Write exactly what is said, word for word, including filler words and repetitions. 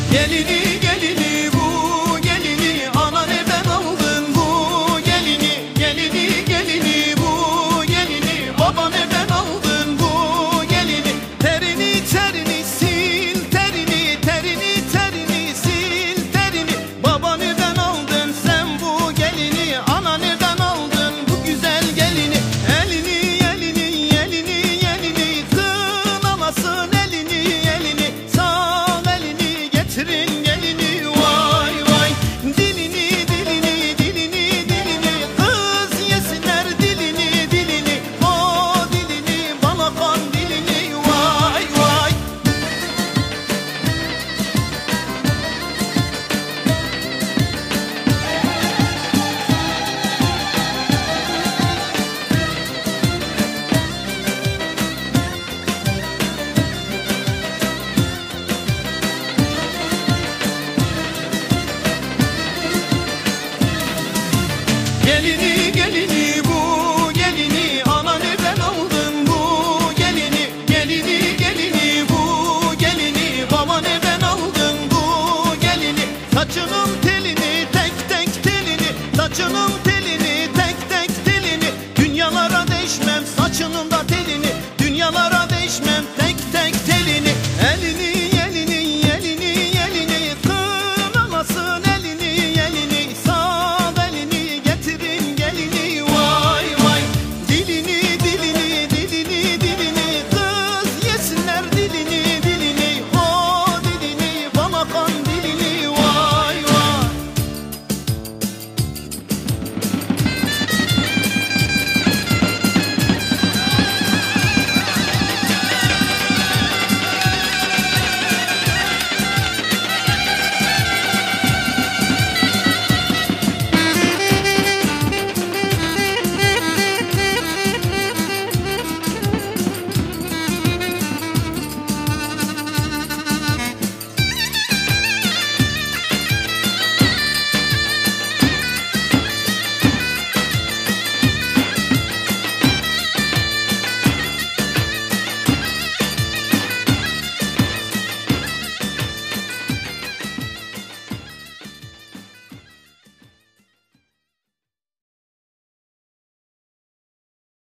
Gelini gelini bu gelini, ana nereden aldın bu gelini? Gelini gelini bu gelini, baba nereden aldın bu gelini? Terini terini sil terini, terini terini sil terini. Baba nereden aldın sen bu gelini? Ana nereden aldın bu güzel gelini? Elini elini elini elini, kınamasın elini elini. Sağ elini getirin gelini, vay vay. Dilini dilini dilini dilini, kız yesinler dilini dilini. O dilini balakan dilini, vay vay. Gelini